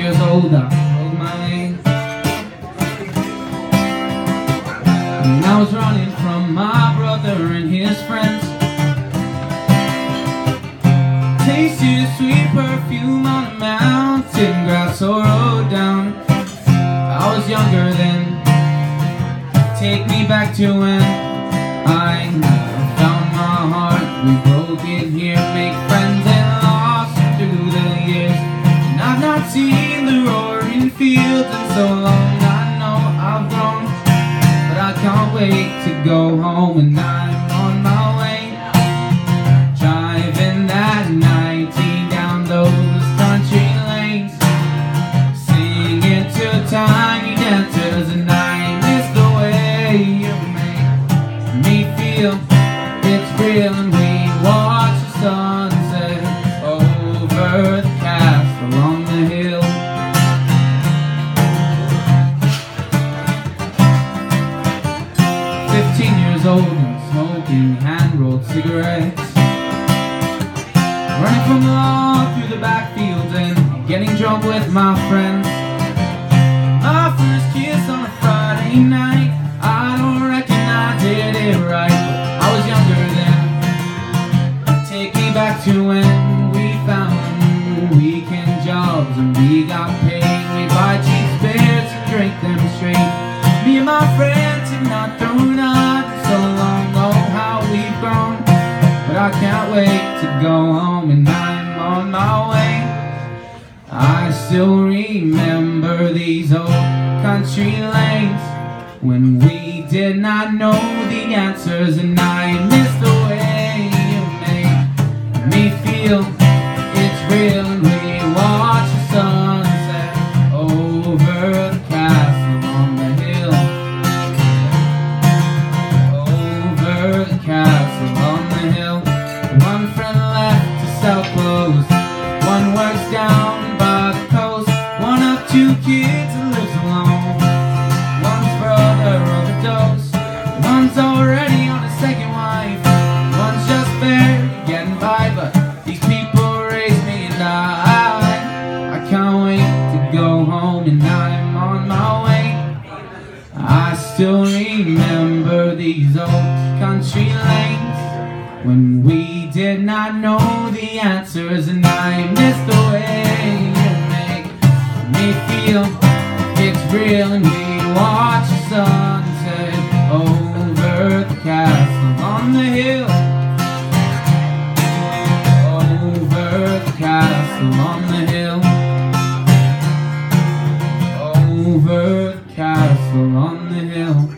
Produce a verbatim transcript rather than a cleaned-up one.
years old, I broke my leg. And I was running from my brother and his friends. Tasted sweet perfume on a mountain, grass or road down. I was younger then. Take me back to when I found my heart. We broke it here, make friends and lost through the years. And I've not seen the roaring fields in so long. I know I've grown, but I can't wait to go home. And I'm on my way, driving that ninety down those country lanes, singing to tiny dancers, and I miss the way you make me feel. It's real, and we watch the sunset over the castle on the hill. Fifteen years old and smoking hand-rolled cigarettes, running from the law through the backfields and getting drunk with my friends. My first kiss on a Friday night, I don't reckon I did it right, but I was younger then. Take me back to when we found weekend jobs and we got paid. We'd buy cheap spirits and drink them straight. Me and my friends had not thrown up in so long. Oh, how we've grown, but I can't wait to go home. And I'm on my way. I still remember these old country lanes when we did not know the answers, and I miss the way you make me feel. It's real, and we watch the sunset over the castle on the hill. Over the castle on the hill. One friend left to sell clothes, one works down by the coast, one of two kids and lives alone. One's brother overdosed, one's already on his second wife, one's just barely getting by. But these people raised me, and I, I can't wait to go home. And I'm on my way. I still remember these old country lanes when we did not know the answers, and I miss the way you make me feel. It's real, and we watch the sunset over the castle on the hill. Over the castle on the hill. Over the castle on the hill.